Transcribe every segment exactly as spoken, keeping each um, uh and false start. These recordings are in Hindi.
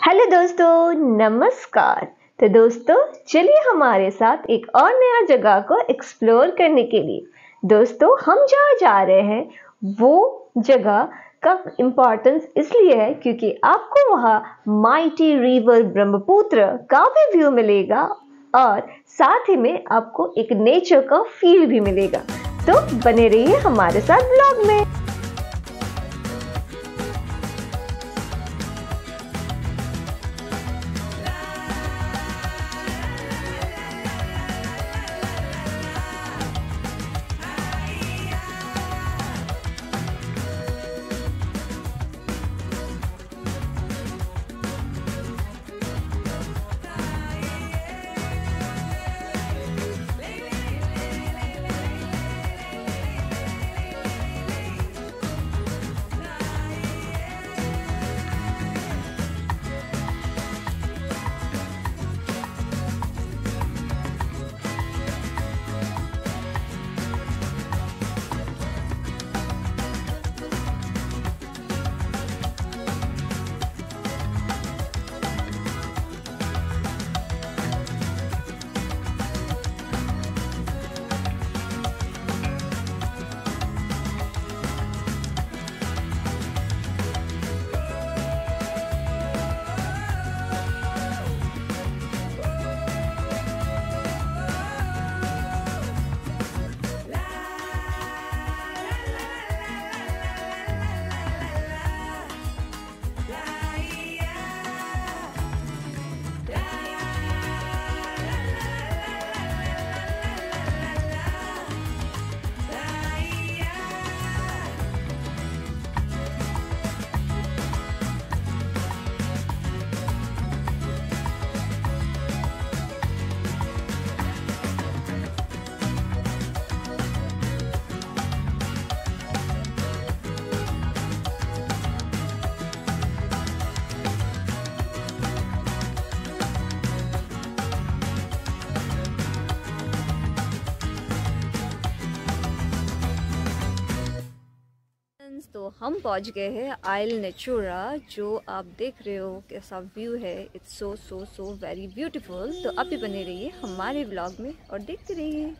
हेलो दोस्तों, नमस्कार। तो दोस्तों चलिए हमारे साथ एक और नया जगह को एक्सप्लोर करने के लिए। दोस्तों हम जहाँ जा रहे हैं वो जगह का इम्पोर्टेंस इसलिए है क्योंकि आपको वहाँ माइटी रिवर ब्रह्मपुत्र का भी व्यू मिलेगा और साथ ही में आपको एक नेचर का फील भी मिलेगा। तो बने रहिए हमारे साथ ब्लॉग में। तो हम पहुंच गए हैं आइल नेचुरा, जो आप देख रहे हो कैसा व्यू है। It's so so so very beautiful. तो आप भी बने रहिए हमारे व्लॉग में और देखते रहिए।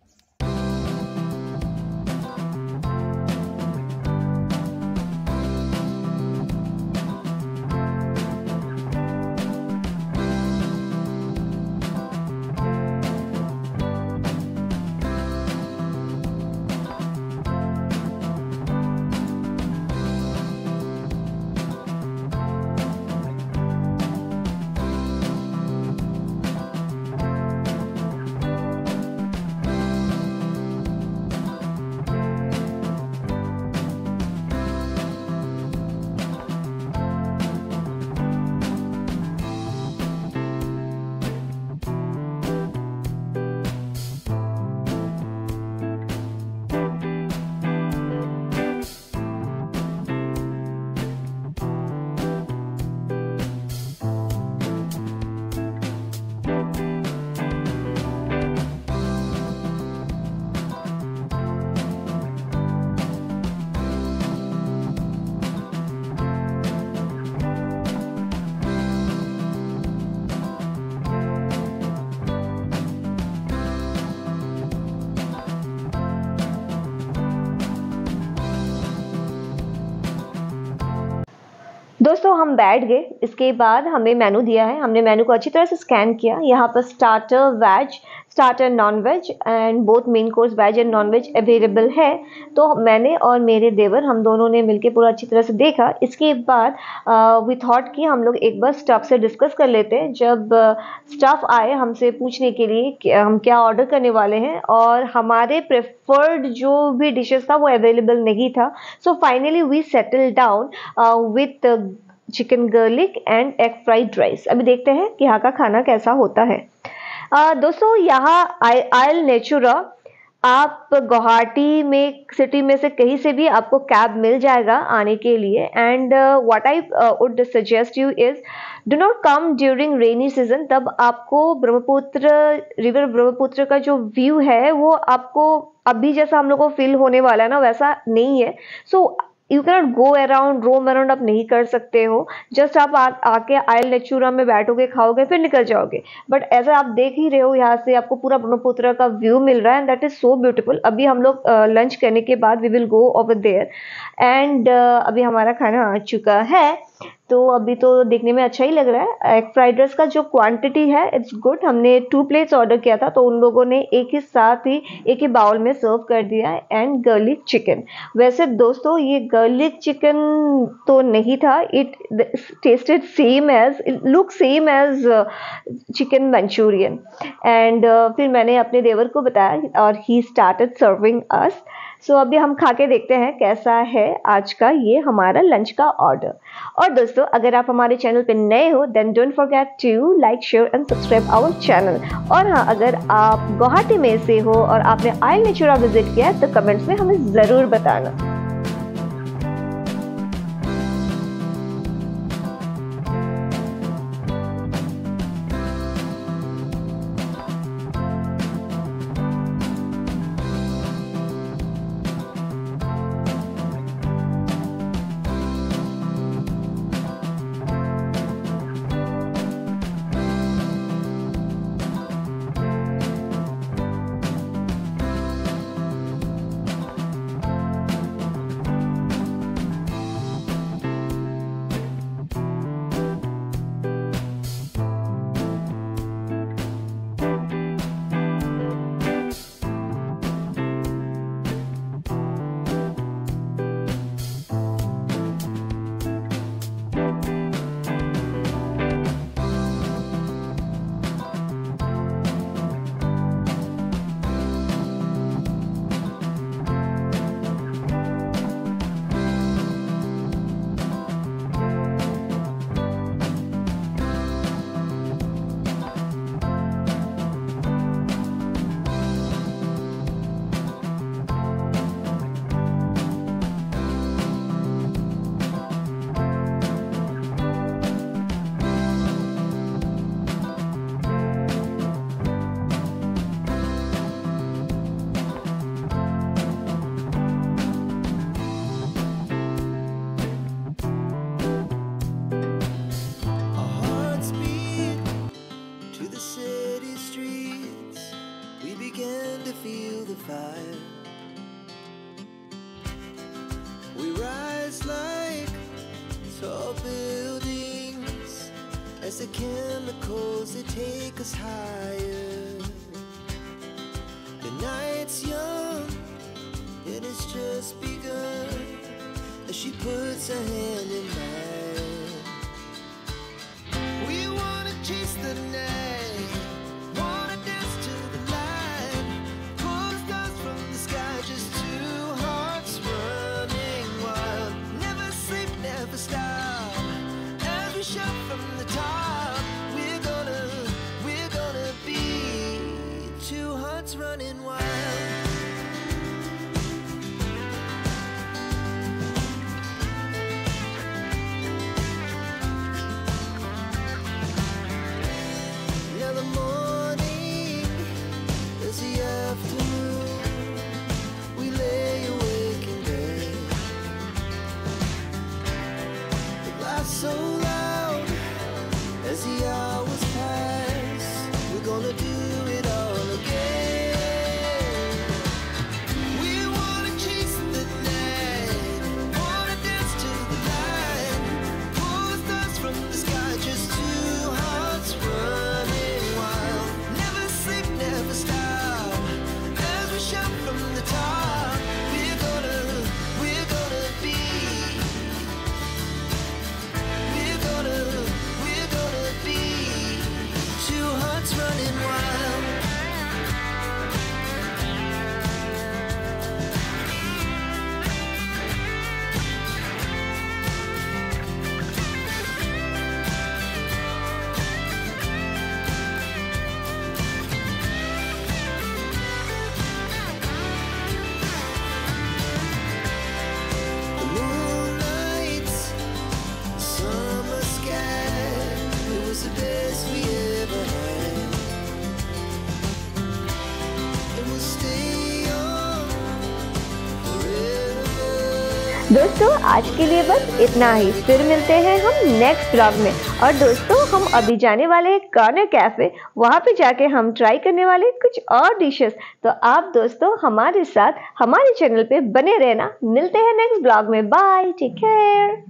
दोस्तों हम बैठ गए। इसके बाद हमें मेनू दिया है, हमने मेनू को अच्छी तरह से स्कैन किया। यहाँ पर starter veg, starter non veg and both main course veg and non veg available है। तो मैंने और मेरे देवर हम दोनों ने मिलके पूरा अच्छी तरह से देखा। इसके बाद वी थॉट कि हम लोग एक बार स्टाफ से डिस्कस कर लेते हैं। जब स्टाफ uh, आए हमसे पूछने के लिए कि हम क्या ऑर्डर करने वाले हैं, और हमारे प्रेफर्ड जो भी डिशेस था वो अवेलेबल नहीं था। So finally we settle down with chicken garlic and egg fried rice. अभी देखते हैं कि यहाँ का खाना कैसा होता है। uh, दोस्तों यहाँ आइल नेचुरा, आप गुवाहाटी में सिटी में से कहीं से भी आपको कैब मिल जाएगा आने के लिए। And what I would suggest you is do not come during rainy season. तब आपको ब्रह्मपुत्र रिवर ब्रह्मपुत्र का जो व्यू है वो आपको अभी जैसा हम लोग को फील होने वाला है ना, वैसा नहीं है। So so, you cannot go around, roam around आप नहीं कर सकते हो। जस्ट आप आ, आके आयल नेचुरा में बैठोगे, खाओगे, फिर निकल जाओगे। बट ऐसा आप देख ही रहे हो, यहाँ से आपको पूरा ब्रह्मपुत्र का व्यू मिल रहा है and that is so beautiful. अभी हम लोग लंच uh, करने के बाद we will go over there and अभी हमारा खाना आ चुका है, तो अभी तो देखने में अच्छा ही लग रहा है। एग फ्राइड राइस का जो क्वांटिटी है इट्स गुड। हमने टू प्लेट्स ऑर्डर किया था, तो उन लोगों ने एक ही साथ ही एक ही बाउल में सर्व कर दिया। एंड गार्लिक चिकन, वैसे दोस्तों ये गार्लिक चिकन तो नहीं था, it tasted same as, it look same as chicken Manchurian. And फिर मैंने अपने देवर को बताया और he started serving us. So so, अभी हम खा के देखते हैं कैसा है आज का ये हमारा लंच का ऑर्डर। और दोस्तों अगर आप हमारे चैनल पे नए हो then don't forget to like, share and subscribe our channel. और हाँ, अगर आप गुवाहाटी में से हो और आपने आयल नेचुरा विजिट किया है तो कमेंट्स में हमें ज़रूर बताना। Tall buildings as the chemicals they take us higher. The night's young and it's just begun as she puts her hand in mine. We wanna chase the night, wanna dance to the light, pull the stars from the sky, just two hearts running wild. Never sleep, never stop, as we shout from the top. We're gonna, we're gonna be two hearts running wild. Now the morning is the afternoon. We lay awake in bed. The laugh's so loud, दोस्तों आज के लिए बस इतना ही, फिर मिलते हैं हम नेक्स्ट ब्लॉग में। और दोस्तों हम अभी जाने वाले हैं कॉर्नर कैफे, वहां पे जाके हम ट्राई करने वाले कुछ और डिशेस। तो आप दोस्तों हमारे साथ हमारे चैनल पे बने रहना। मिलते हैं नेक्स्ट ब्लॉग में। Bye, take care.